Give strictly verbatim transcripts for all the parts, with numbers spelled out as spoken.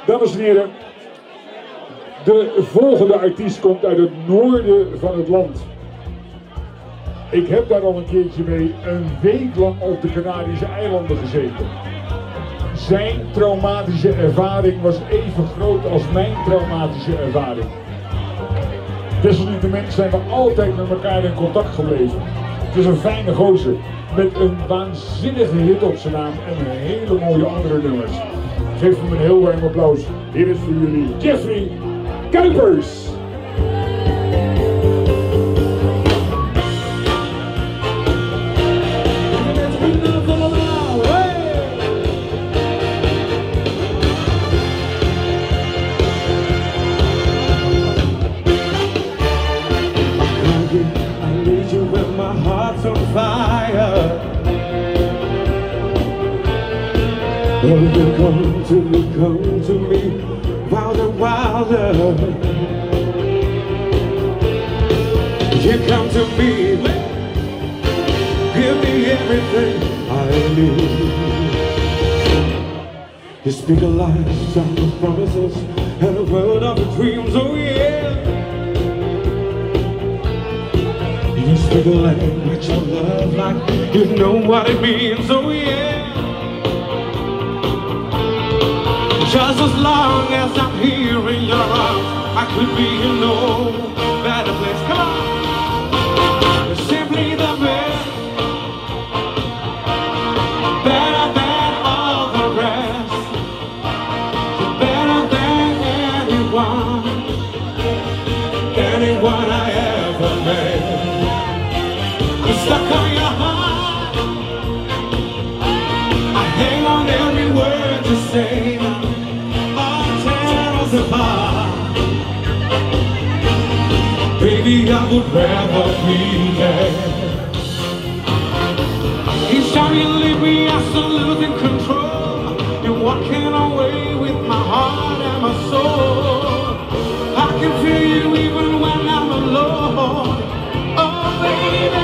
Dames en heren, de volgende artiest komt uit het noorden van het land. Ik heb daar al een keertje mee een week lang op de Canarische eilanden gezeten. Zijn traumatische ervaring was even groot als mijn traumatische ervaring. Desalniettemin zijn we altijd met elkaar in contact gebleven. Het is een fijne gozer met een waanzinnige hit op zijn naam en hele mooie andere nummers. Geef hem een heel warm applaus. Hier is voor jullie Jeffrey Kuipers. Oh, you come to me, come to me, wilder, wilder. You come to me, give me everything I need. You speak a lifetime of promises and a world of dreams, oh yeah. You speak a language of love like you know what it means, oh yeah. Just as long as I'm here in your arms, I could be in no better place. Come on! You're simply the best, better than all the rest. You're better than anyone, anyone I ever met. I'm stuck on your heart, I hang on every word you say. Baby, I would rather be there. Each time you leave me, I start losing control. You're walking away with my heart and my soul. I can feel you even when I'm alone. Oh, baby.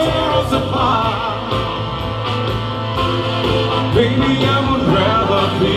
Baby, I would rather be